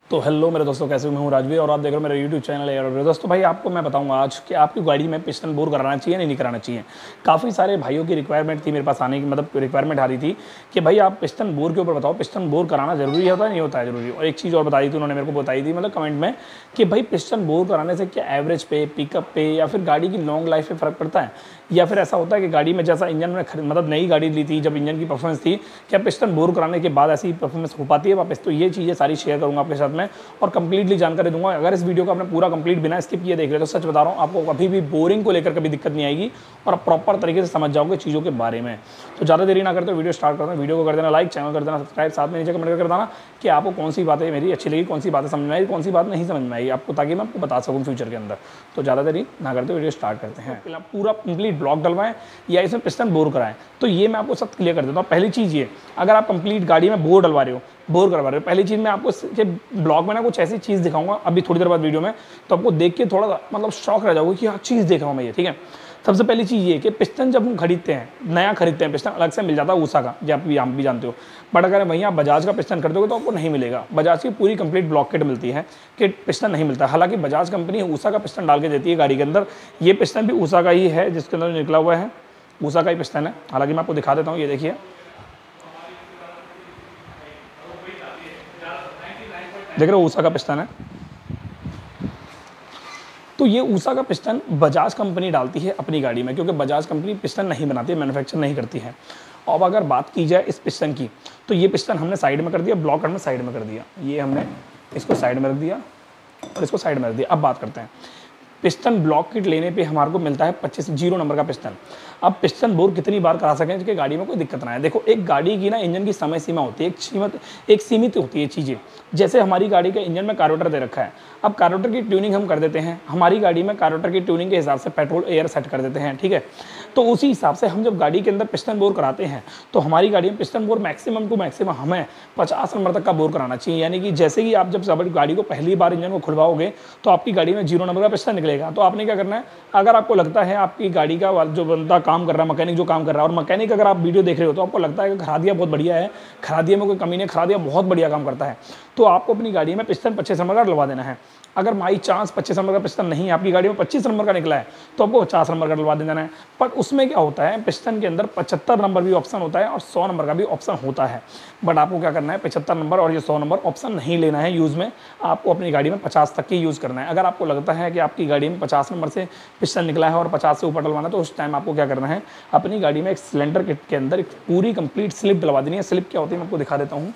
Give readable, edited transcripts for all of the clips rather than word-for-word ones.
तो हेलो मेरे दोस्तों, कैसे हो? मैं हूं राजवीर और आप देख रहे हो मेरा यूट्यूब चैनल है। और दोस्तों भाई, आपको मैं बताऊंगा आज कि आपकी गाड़ी में पिस्टन बोर कराना चाहिए नहीं कराना चाहिए। काफ़ी सारे भाइयों की रिक्वायरमेंट थी मेरे पास आने की, मतलब रिक्वायरमेंट आ रही थी कि भाई आप पिस्टन बोर के ऊपर बताओ, पिस्टन बोर कराना जरूरी होता है नहीं होता है जरूरी। और एक चीज़ और बताई थी उन्होंने मेरे को बताई थी, मतलब कमेंट में, कि भाई पिस्टन बोर कराने से क्या एवरेज पे, पिकअप पे या फिर गाड़ी की लॉन्ग लाइफ पे फ़र्क पड़ता है, या फिर ऐसा होता है कि गाड़ी में जैसा इंजन में मतलब नई गाड़ी ली थी जब इंजन की परफॉर्मेंस थी, क्या पिस्टन बोर कराने के बाद ऐसी परफॉर्मेंस हो पाती है वापस? तो ये चीज़ें सारी शेयर करूँगा आपके साथ में और कंप्लीटली जानकारी दूंगा। अगर इस वीडियो को आपने पूरा कंप्लीट बिना स्किप किए देख लिया तो सच बता रहा हूँ, आपको कभी भी बोरिंग को लेकर कभी दिक्कत नहीं आएगी और आप प्रॉपर तरीके से समझ जाओगे चीज़ों के बारे में। तो ज़्यादा देरी ना करते वीडियो स्टार्ट करते हैं। वीडियो को कर देना लाइक, चैनल कर देना सब्सक्राइब, साथ में नीचे कमेंट कर देना कि आपको कौन सी बातें मेरी अच्छी लगी, कौन सी बातें समझ में आई, कौन सी बात नहीं समझ में आई आपको, ताकि मैं आपको बता सकूँ फ्यूचर के अंदर। तो ज़्यादा देरी ना करते वीडियो स्टार्ट करते हैं। पूरा कंप्लीट ब्लॉक डलवाएं या इसमें पिस्टन बोर कराएं, तो ये मैं आपको सब क्लियर कर देता हूँ। पहली चीज़ ये, अगर आप कंप्लीट गाड़ी में बोर डलवा रहे हो, बोर करवा रहे हो, पहली चीज़ मैं आपको ब्लॉग में ना कुछ ऐसी चीज़ दिखाऊंगा अभी थोड़ी देर बाद वीडियो में, तो आपको देख के थोड़ा मतलब शौक रह जाओगे कि हाँ चीज़ देखा हूँ मैं ये। ठीक है, सबसे पहली चीज़ ये कि पिस्टन जब हम खरीदते हैं, नया खरीदते हैं, पिस्टन अलग से मिल जाता है ऊषा का, जो आप भी जानते हो। बट अगर वहीं आप बजाज का पिस्टन खरीदोगे तो आपको नहीं मिलेगा। बजाज की पूरी कंप्लीट ब्लॉक किट मिलती है, किट पिस्टन नहीं मिलता। हालांकि बजाज कंपनी ऊषा का पिस्टन डाल के देती है गाड़ी के अंदर। ये पिस्टन भी ऊषा का ही है, जिसके अंदर निकला हुआ है ऊषा का ही पिस्टन है। हालांकि मैं आपको दिखा देता हूँ, ये देखिए, देख रहे हो ऊषा का पिस्टन है। तो ये ऊषा का पिस्टन बजाज कंपनी डालती है अपनी गाड़ी में, क्योंकि बजाज कंपनी पिस्टन नहीं बनाती है, मैन्युफैक्चर नहीं करती है। अब अगर बात की जाए इस पिस्टन की, तो ये पिस्टन हमने साइड में कर दिया, ब्लॉक हमने साइड में कर दिया, ये हमने इसको साइड में रख दिया और इसको साइड में रख दिया। अब बात करते हैं पिस्टन ब्लॉक किट लेने पे हमारे को मिलता है 25 0 नंबर का पिस्टन। अब पिस्टन बोर कितनी बार करा सकें कि गाड़ी में कोई दिक्कत ना आए। देखो, एक गाड़ी की ना इंजन की समय सीमा होती है, एक सीमित होती है चीज़ें। जैसे हमारी गाड़ी के इंजन में कार्बोरेटर दे रखा है, अब कार्बोरेटर की ट्यूनिंग हम कर देते हैं, हमारी गाड़ी में कार्बोरेटर की ट्यूनिंग के हिसाब से पेट्रोल एयर सेट कर देते हैं। ठीक है, तो उसी हिसाब से हम जब गाड़ी के अंदर पिस्टन बोर कराते हैं तो हमारी गाड़ी में piston bore maximum to maximum हमें 50 नंबर तक का बोर कराना चाहिए। यानी कि जैसे कि आप जब गाड़ी को पहली बार इंजन को खुलवाओगे तो आपकी गाड़ी में 0 नंबर का पिस्टन निकलेगा। तो आपने क्या करना है, अगर आपको लगता है आपकी गाड़ी का जो बंदा काम कर रहा है, मैकेनिक जो काम कर रहा है, और मैकेनिक अगर आप वीडियो देख रहे हो तो आपको लगता है कि खरादिया बहुत बढ़िया है, खरादिया में कोई कमी नहीं, खरादिया बहुत बढ़िया काम करता है, तो आपको अपनी गाड़ी में पिस्टन 25 नंबर का डलवा देना है। अगर बाई चांस 25 नंबर का पिस्टन नहीं है, आपकी गाड़ी में 25 नंबर का निकला है, तो आपको 50 नंबर का डलवा देना है। पर उसमें क्या होता है, पिस्टन के अंदर 75 नंबर भी ऑप्शन होता है और 100 नंबर का भी ऑप्शन होता है। बट आपको क्या करना है, 75 नंबर और ये 100 नंबर ऑप्शन नहीं लेना है यूज़ में, आपको अपनी गाड़ी में 50 तक की यूज़ करना है। अगर आपको लगता है कि आपकी गाड़ी में 50 नंबर से पिस्टन निकला है और 50 से ऊपर डलवाना, तो उस टाइम आपको क्या करना है, अपनी गाड़ी में एक सिलेंडर किट के अंदर एक पूरी कंप्लीट स्लिप डलवा देनी है। स्लिप क्या होती है मैं आपको दिखा देता हूँ,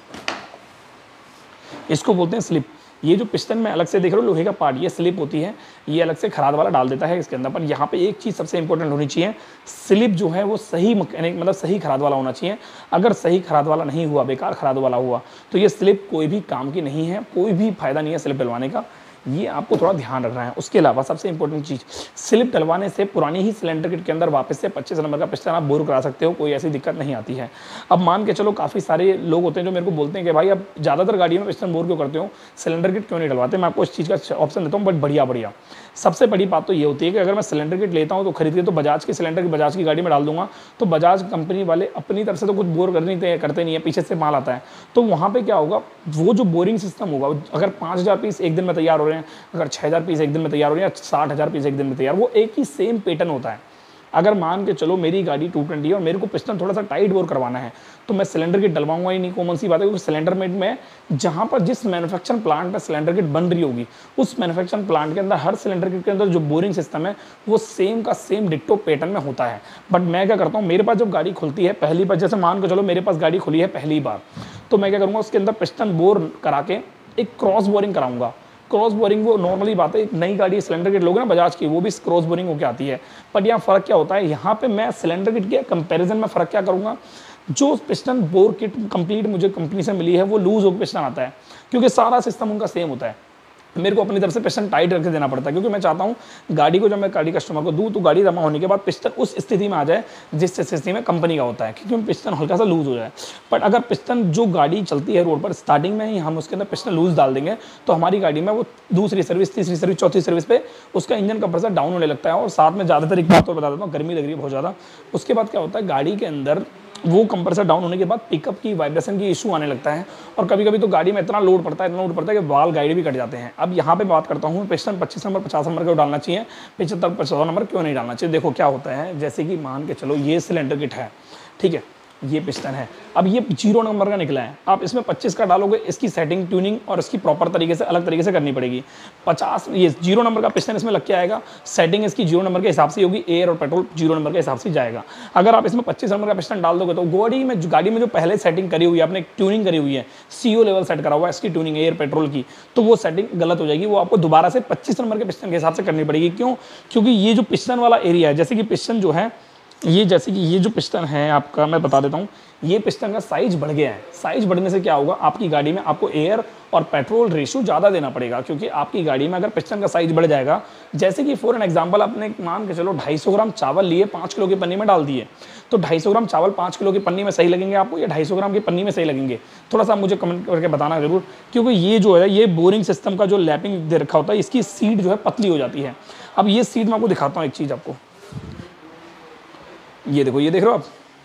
इसको बोलते हैं स्लिप। ये जो पिस्टन में अलग से देख रहे हो लोहे का पार्ट, ये स्लिप होती है, ये अलग से खराद वाला डाल देता है इसके अंदर। पर यहाँ पे एक चीज़ सबसे इंपॉर्टेंट होनी चाहिए, स्लिप जो है वो सही मैकेनिक मतलब सही खराद वाला होना चाहिए। अगर सही खराद वाला नहीं हुआ, बेकार खराद वाला हुआ, तो ये स्लिप कोई भी काम की नहीं है, कोई भी फायदा नहीं है स्लिप डलवाने का। ये आपको थोड़ा ध्यान रखना है। उसके अलावा सबसे इंपॉर्टेंट चीज़, स्लिप डलवाने से पुरानी ही सिलेंडर किट के अंदर वापस से 25 नंबर का पिस्टन आप बोर करा सकते हो, कोई ऐसी दिक्कत नहीं आती है। अब मान के चलो, काफ़ी सारे लोग होते हैं जो मेरे को बोलते हैं कि भाई अब ज़्यादातर गाड़ियों में पिस्टन बोर क्यों करते हो, सिलेंडर किट क्यों नहीं डलवाते। मैं आपको इस चीज़ का ऑप्शन देता हूँ, बट बढ़िया सबसे बड़ी बात तो ये होती है कि अगर मैं सिलेंडर किट लेता हूँ तो खरीद के तो बजाज की सिलेंडर की बजाज की गाड़ी में डाल दूंगा, तो बजाज कंपनी वाले अपनी तरफ से तो कुछ बोर करते नहीं है, पीछे से माल आता है। तो वहाँ पे क्या होगा, वो जो बोरिंग सिस्टम होगा, अगर 5000 पीस एक दिन में तैयार हो रहे हैं, अगर 6000 पीस एक दिन में तैयार हो रहे हैं, या 60,000 पीस एक दिन में तैयार, वो एक ही सेम पैटर्न होता है। अगर मान के चलो मेरी गाड़ी 220 है और मेरे को पिस्टन थोड़ा सा टाइट बोर करवाना है, तो मैं सिलेंडर किट डलवाऊंगा ही नहीं, कॉमन सी बात है। क्योंकि सिलेंडर में जहाँ पर जिस मैन्युफैक्चरिंग प्लांट में सिलेंडर किट बन रही होगी, उस मैन्युफैक्चरिंग प्लांट के अंदर हर सिलेंडर किट के अंदर जो बोरिंग सिस्टम है वो सेम का सेम डिट्टो पैटर्न में होता है। बट मैं क्या करता हूँ, मेरे पास जब गाड़ी खुलती है पहली बार, जैसे मान के चलो मेरे पास गाड़ी खुली है पहली बार, तो मैं क्या करूँगा, उसके अंदर पिस्टन बोर करा के एक क्रॉस बोरिंग कराऊंगा। क्रॉस बोरिंग वो नॉर्मली बात है, नई गाड़ी सिलेंडर किट लोगे ना बजाज की, वो भी क्रॉस बोरिंग होकर आती है। बट यहाँ फ़र्क क्या होता है, यहाँ पे मैं सिलेंडर किट के कंपैरिजन में फ़र्क क्या करूँगा, जो पिस्टन बोर किट कंप्लीट मुझे कंपनी से मिली है वो लूज होकर पिस्टन आता है, क्योंकि सारा सिस्टम उनका सेम होता है। मेरे को अपनी तरफ से पिस्टन टाइट रख के देना पड़ता है, क्योंकि मैं चाहता हूँ गाड़ी को जब मैं गाड़ी कस्टमर को दूँ तो गाड़ी जमा होने के बाद पिस्टन उस स्थिति में आ जाए जिस स्थिति में कंपनी का होता है, क्योंकि पिस्टन हल्का सा लूज हो जाए। बट अगर पिस्टन जो गाड़ी चलती है रोड पर स्टार्टिंग में ही हम उसके अंदर पिस्टन लूज डाल देंगे, तो हमारी गाड़ी में वो दूसरी सर्विस, तीसरी सर्विस, चौथी सर्विस पे उसका इंजन का प्रेशर डाउन होने लगता है। और साथ में ज़्यादातर एक बात और बता देता हूँ, गर्मी लग रही है बहुत ज़्यादा। उसके बाद क्या होता है, गाड़ी के अंदर वो कंप्रेसर डाउन होने के बाद पिकअप की वाइब्रेशन की इशू आने लगता है, और कभी कभी तो गाड़ी में इतना लोड पड़ता है कि वाल गाइड भी कट जाते हैं। अब यहाँ पे बात करता हूँ पिस्टन 25 नंबर 50 नंबर क्यों डालना चाहिए, 75 50 नंबर क्यों नहीं डालना चाहिए। देखो क्या होता है, जैसे कि मान के चलो ये सिलेंडर किट है, ठीक है, ये पिस्टन है, अब ये 0 नंबर का निकला है, आप इसमें 25 का डालोगे, इसकी सेटिंग ट्यूनिंग और इसकी प्रॉपर तरीके से अलग तरीके से करनी पड़ेगी। 50 ये 0 नंबर का पिस्टन इसमें लग के आएगा, सेटिंग इसकी 0 नंबर के हिसाब से होगी, एयर और पेट्रोल 0 नंबर के हिसाब से जाएगा। अगर आप इसमें 25 नंबर का पिस्टन डाल दोगे तो गाड़ी में जो पहले सेटिंग करी हुई है, आपने ट्यूनिंग करी हुई है, CO लेवल सेट करा हुआ है इसकी ट्यूनिंग एयर पेट्रोल की, तो वो सेटिंग गलत हो जाएगी, वो आपको दोबारा से 25 नंबर के पिस्टन के हिसाब से करनी पड़ेगी। क्यों? क्योंकि ये जो पिस्टन वाला एरिया है, जैसे कि पिस्टन जो है ये, जैसे कि ये जो पिस्टन है आपका, मैं बता देता हूँ, ये पिस्टन का साइज बढ़ गया है। साइज बढ़ने से क्या होगा, आपकी गाड़ी में आपको एयर और पेट्रोल रेशियो ज़्यादा देना पड़ेगा, क्योंकि आपकी गाड़ी में अगर पिस्टन का साइज बढ़ जाएगा, जैसे कि फॉर एन एग्जांपल आपने मान के चलो 250 ग्राम चावल लिए 5 किलो की पन्नी में डाल दिए, तो 250 ग्राम चावल 5 किलो की पन्नी में सही लगेंगे आपको, या 250 ग्राम की पन्नी में सही लगेंगे? थोड़ा सा मुझे कमेंट करके बताना जरूर, क्योंकि ये जो है, ये बोरिंग सिस्टम का जो लैपिंग दे रखा होता है, इसकी सीट जो है पतली हो जाती है। अब ये सीट मैं आपको दिखाता हूँ एक चीज़ आपको, ये देखो, ये देख रहे हो आप,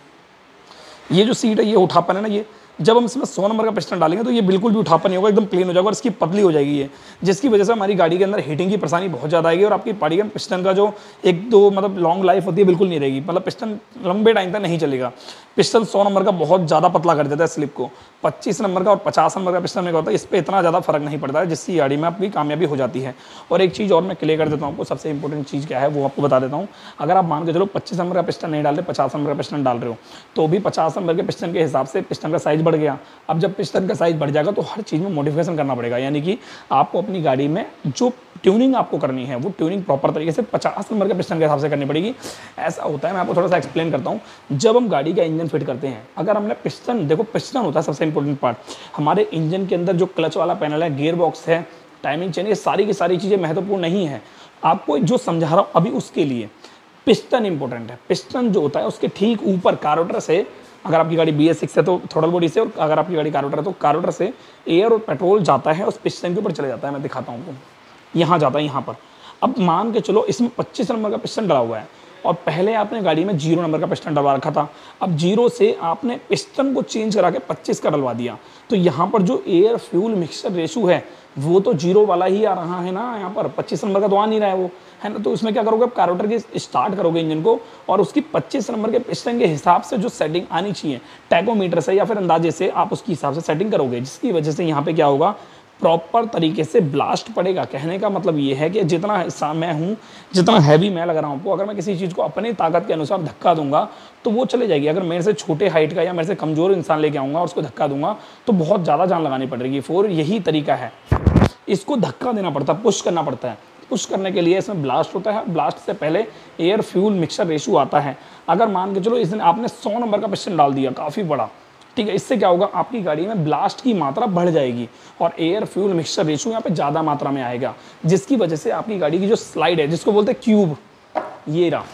ये जो सीट है, ये उठापन है ना, ये जब हम इसमें 100 नंबर का पिस्टन डालेंगे तो ये बिल्कुल भी उठापन नहीं होगा, एकदम प्लेन हो जाएगा और इसकी पतली हो जाएगी ये, जिसकी वजह से हमारी गाड़ी के अंदर हीटिंग की परेशानी बहुत ज़्यादा आएगी, और आपकी गाड़ी का पिस्टन का जो एक दो मतलब लॉन्ग लाइफ होती है बिल्कुल नहीं रहेगी, मतलब पिस्टन लंबे टाइम तक नहीं चलेगा। पिस्टन 100 नंबर का बहुत ज़्यादा पतला कर देता है स्लिप को, 25 नंबर का और 50 नंबर का पिस्टन में क्या होता है, इस पर इतना ज़्यादा फर्क नहीं पड़ता है, जिसकी गाड़ी में आपकी कामयाबी हो जाती है। और एक चीज़ और मैं क्लियर कर देता हूँ आपको, सबसे इंपॉर्टेंट चीज़ क्या है वो आपको बता देता हूँ। अगर आप मान के चलो 25 नंबर का पिस्टन नहीं डाल रहे, 50 नंबर का पिस्टन डाल रहे हो, तो भी 50 नंबर के पिस्टन के हिसाब से पिस्टन का साइज बढ़ गया। अब जब पिस्टन का साइज बढ़ जाएगा तो हर चीज़ में मॉडिफिकेशन करना पड़ेगा, यानी कि आपको अपनी गाड़ी में जो ट्यूनिंग आपको करनी है वो ट्यूनिंग प्रॉपर तरीके से 50 नंबर के पिस्टन के हिसाब से करनी पड़ेगी। ऐसा होता है, मैं आपको थोड़ा सा एक्सप्लेन करता हूँ। जब हम गाड़ी का इंजन फिट करते हैं, अगर हमने पिस्टन, देखो पिस्टन होता है सबसे इंपॉर्टेंट पार्ट, हमारे इंजन के अंदर जो क्लच वाला पैनल है, गियर बॉक्स है, टाइमिंग चेन, ये सारी की सारी चीज़ें महत्वपूर्ण नहीं है। आपको जो समझा रहा हूँ अभी उसके लिए पिस्टन इंपॉर्टेंट है। पिस्टन जो होता है उसके ठीक ऊपर कार्बोरेटर से, अगर आपकी गाड़ी BS6 है तो थ्रोटल बॉडी से, और अगर आपकी गाड़ी कार्बोरेटर है तो कार्बोरेटर से एयर और पेट्रोल जाता है, उस पिस्टन के ऊपर चले जाता है। मैं दिखाता हूँ आपको, यहाँ जाता है, यहाँ पर। अब मान के चलो इसमें 25 नंबर का पिस्टन डला हुआ है, और पहले आपने गाड़ी में 0 नंबर का पिस्टन डलवा रखा था। अब 0 से आपने पिस्टन को चेंज करा के 25 का डलवा दिया, तो यहाँ पर जो एयर फ्यूल मिक्सचर रेशो है वो तो 0 वाला ही आ रहा है ना, यहाँ पर 25 नंबर का तो आ नहीं रहा है वो, है ना। तो उसमें क्या करोगे, आप कार्बोरेटर की स्टार्ट करोगे इंजन को, और उसकी 25 नंबर के पिस्टन के हिसाब से जो सेटिंग आनी चाहिए टैकोमीटर से या फिर अंदाजे से आप उसके हिसाब से सेटिंग करोगे, जिसकी वजह से यहाँ पे क्या होगा, प्रॉपर तरीके से ब्लास्ट पड़ेगा। कहने का मतलब ये है कि जितना मैं हूँ, जितना हैवी मैं लग रहा हूँ, अगर मैं किसी चीज़ को अपनी ताकत के अनुसार धक्का दूंगा तो वो चले जाएगी। अगर मेरे से छोटे हाइट का या मेरे से कमज़ोर इंसान लेके आऊँगा और उसको धक्का दूंगा तो बहुत ज़्यादा जान लगानी पड़ेगी। फोर यही तरीका है, इसको धक्का देना पड़ता है, पुश करना पड़ता है। पुश करने के लिए इसमें ब्लास्ट होता है, ब्लास्ट से पहले एयर फ्यूल मिक्सचर रेशो आता है। अगर मान के चलो इसने आपने 100 नंबर का पिस्टन डाल दिया, काफ़ी बड़ा, ठीक है, इससे क्या होगा, आपकी गाड़ी में ब्लास्ट की मात्रा बढ़ जाएगी और एयर फ्यूल मिक्सचर रेशो यहाँ पे ज़्यादा मात्रा में आएगा, जिसकी वजह से आपकी गाड़ी की जो स्लाइड है, जिसको बोलते हैं क्यूब, ये रहा,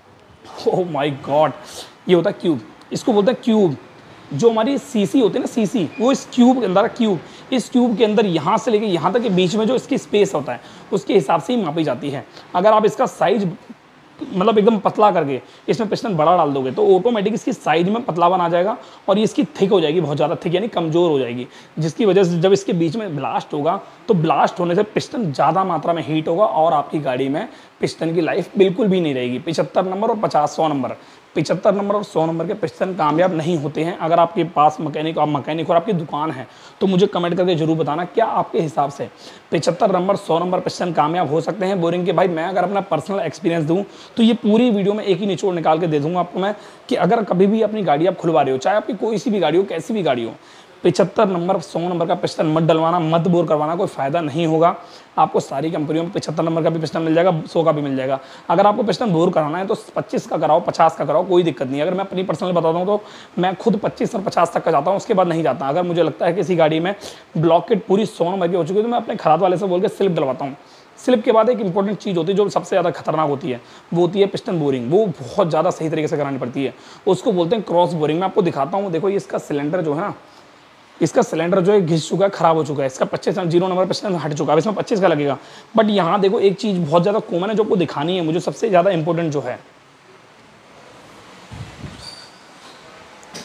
ओह माय गॉड, ये होता है क्यूब, इसको बोलते हैं क्यूब। जो हमारी सीसी होती है ना, सीसी, वो इस क्यूब के अंदर, क्यूब, इस क्यूब के अंदर यहाँ से लेके यहाँ तक के बीच में जो इसकी स्पेस होता है उसके हिसाब से ही मापी जाती है। अगर आप इसका साइज मतलब एकदम पतला करके इसमें पिस्टन बड़ा डाल दोगे तो ऑटोमेटिक इसकी साइज में पतलापन आ जाएगा और ये इसकी थिक हो जाएगी, बहुत ज़्यादा थिक, यानी कमज़ोर हो जाएगी, जिसकी वजह से जब इसके बीच में ब्लास्ट होगा तो ब्लास्ट होने से पिस्टन ज़्यादा मात्रा में हीट होगा और आपकी गाड़ी में पिस्टन की लाइफ बिल्कुल भी नहीं रहेगी। 75 नंबर और 100 नंबर, 75 नंबर और 100 नंबर के पिस्टन कामयाब नहीं होते हैं। अगर आपके पास मैकेनिक, आप मैकेनिक और आपकी दुकान है तो मुझे कमेंट करके जरूर बताना, क्या आपके हिसाब से 75 नंबर 100 नंबर पिस्टन कामयाब हो सकते हैं बोरिंग के? भाई मैं अगर अपना पर्सनल एक्सपीरियंस दूं तो ये पूरी वीडियो में एक ही निचोड़ निकाल के दे दूंगा आपको मैं, कि अगर कभी भी अपनी गाड़ी आप खुलवा रहे हो, चाहे आपकी कोई सी भी गाड़ी हो, कैसी भी गाड़ी हो, 75 नंबर 100 नंबर का पिस्टन मत डलवाना, मत बोर करवाना, कोई फायदा नहीं होगा। आपको सारी कंपनियों में 75 नंबर का भी पिस्टन मिल जाएगा, 100 का भी मिल जाएगा। अगर आपको पिस्टन बोर कराना है तो 25 का कराओ, 50 का कराओ, कोई दिक्कत नहीं है। अगर मैं अपनी पर्सनल बताता हूँ तो मैं खुद 25 और 50 तक का जाता हूँ, उसके बाद नहीं जाता। अगर मुझे लगता है कि किसी गाड़ी में ब्लॉक किट पूरी 100 नंबर की हो चुकी है तो मैं अपने खराद वाले से बोल के स्लिप डलवाता हूँ। स्लिप के बाद एक इंपॉर्टेंट चीज़ होती है जो सबसे ज़्यादा खतरनाक होती है, वो होती है पिस्टन बोरिंग। वो बहुत ज़्यादा सही तरीके से करानी पड़ती है, उसको बोलते हैं क्रॉस बोरिंग। मैं आपको दिखाता हूँ, देखो ये इसका सिलेंडर जो है ना, इसका सिलेंडर जो है घिस चुका है, खराब हो चुका है, इसका 25 0 नंबर पिस्टन हट चुका है, इसमें 25 का लगेगा। बट यहाँ देखो एक चीज़ बहुत ज़्यादा कॉमन है जो आपको दिखानी है, मुझे सबसे ज़्यादा इंपॉर्टेंट जो है,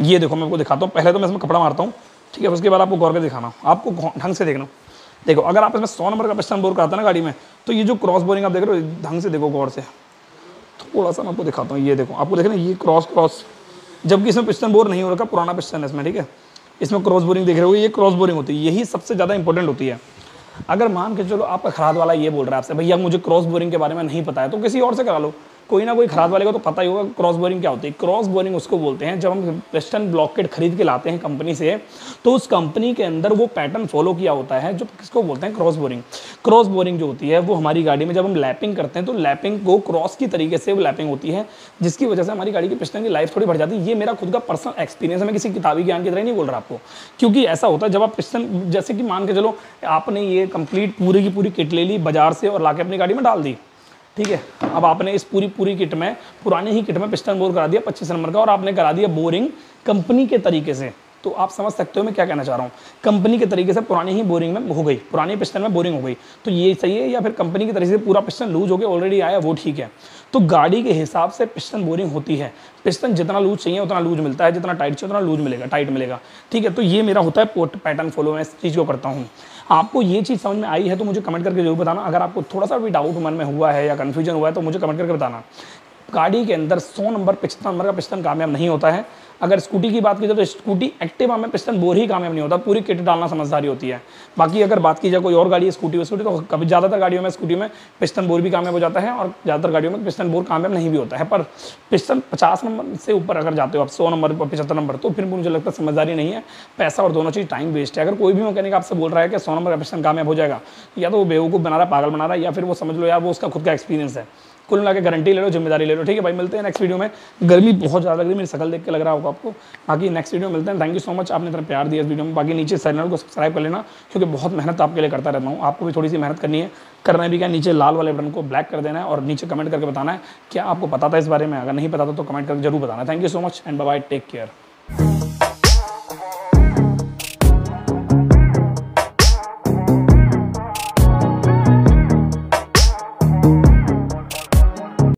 ये देखो मैं आपको दिखाता हूँ, पहले तो मैं इसमें कपड़ा मारता हूँ, ठीक है, उसके बाद आपको गौर के दिखाना, आपको ढंग से देखना। देखो अगर आप इसमें 100 नंबर का पिस्टन बोर कराता है ना गाड़ी में, तो ये जो क्रॉस बोरिंग आप देख रहे हो, ढंग से देखो गौर से, थोड़ा सा मैं आपको दिखाता हूँ। ये देखो, आपको देखना ये क्रॉस, जबकि इसमें पिस्टन बोर नहीं हो रखा, पुराना पिस्टन है इसमें, ठीक है। इसमें क्रॉस बोरिंग देख रहे हो, ये क्रॉस बोरिंग होती है, यही सबसे ज़्यादा इंपॉर्टेंट होती है। अगर मान के चलो आपका खराद वाला ये बोल रहा है आपसे, भैया मुझे क्रॉस बोरिंग के बारे में नहीं पता है, तो किसी और से करा लो, कोई ना कोई खराद वाले को तो पता ही होगा क्रॉस बोरिंग क्या होती है। क्रॉस बोरिंग उसको बोलते हैं जब हम पिस्टन ब्लॉकेट खरीद के लाते हैं कंपनी से, तो उस कंपनी के अंदर वो पैटर्न फॉलो किया होता है जो किसको बोलते हैं, क्रॉस बोरिंग। क्रॉस बोरिंग जो होती है वो हमारी गाड़ी में जब हम लैपिंग करते हैं तो लैपिंग को क्रॉस की तरीके से वो लैपिंग होती है, जिसकी वजह से हमारी गाड़ी की पिस्टन की लाइफ थोड़ी बढ़ जाती है। ये मेरा खुद का पर्सनल एक्सपीरियंस है, मैं किसी किताबी ज्ञान की तरह नहीं बोल रहा आपको, क्योंकि ऐसा होता है जब आप पिस्टन, जैसे कि मान के चलो आपने ये कंप्लीट पूरी की पूरी किट ले ली बाजार से और लाके अपनी गाड़ी में डाल दी, ठीक है। अब आपने इस पूरी किट में, पुरानी ही किट में पिस्टन बोर करा दिया 25 नंबर का, और आपने करा दिया बोरिंग कंपनी के तरीके से, तो आप समझ सकते हो मैं क्या कहना चाह रहा हूँ। कंपनी के तरीके से पुरानी ही बोरिंग में हो गई, पुरानी पिस्टन में बोरिंग हो गई, तो ये सही है, या फिर कंपनी की तरीके से पूरा पिस्टन लूज हो गया ऑलरेडी आया, वो ठीक है। तो गाड़ी के हिसाब से पिस्टन बोरिंग होती है, पिस्टन जितना लूज चाहिए उतना लूज मिलता है, जितना टाइट चाहिए उतना लूज मिलेगा, टाइट मिलेगा, ठीक है। तो ये मेरा होता है पैटर्न फॉलो, मैं इस चीज़ को करता हूँ। आपको ये चीज़ समझ में आई है तो मुझे कमेंट करके जरूर बताना। अगर आपको थोड़ा सा भी डाउट मन में हुआ है या कन्फ्यूजन हुआ है तो मुझे कमेंट करके बताना। गाड़ी के अंदर 100 नंबर 75 नंबर का पिस्टन कामयाब नहीं होता है। अगर स्कूटी की बात की जाए तो स्कूटी एक्टिवा में पिस्टन बोर ही कामयाब नहीं होता, पूरी किट डालना समझदारी होती है। बाकी अगर बात की जाए कोई और गाड़ी है स्कूटी तो कभी ज़्यादातर गाड़ियों में स्कूटी में पिस्टन बोर भी कामयाब हो जाता है और ज़्यादातर गाड़ियों में पिस्टन बोर कामयाब नहीं भी होता है। पर पिस्टन 50 नंबर से ऊपर अगर जाते हो आप, 100 नंबर पर 75 नंबर, तो फिर मुझे लगता है समझदारी नहीं है, पैसा और दोनों चीज़ टाइम वेस्ट है। अगर कोई भी मैकेनिक आपसे बोल रहा है कि 100 नंबर का पिस्टन कामयाब हो जाएगा, या तो वो बेवकूफ़ बना रहा है, पागल बना रहा है, या फिर वो समझ लो यार वो उसका खुद का एक्सपीरियंस है। कुल मिला के गारंटी ले लो, जिम्मेदारी ले लो, ठीक है भाई। मिलते हैं नेक्स्ट वीडियो में। गर्मी बहुत ज़्यादा लग रही है, मेरी शकल देख के लग रहा होगा आपको। बाकी नेक्स्ट वीडियो में मिलते हैं। थैंक यू सो मच, आपने इतना प्यार दिया इस वीडियो में। बाकी नीचे चैनल को सब्सक्राइब कर लेना, क्योंकि बहुत मेहनत आपके लिए करता रहता हूँ, आपको भी थोड़ी सी मेहनत करनी है। करना भी क्या, नीचे लाल वाले बटन को ब्लैक कर देना है और नीचे कमेंट करके बताना है क्या आपको पता था इस बारे में। अगर नहीं पता था तो कमेंट करके जरूर बताना। Thank you so much and bye bye, take care.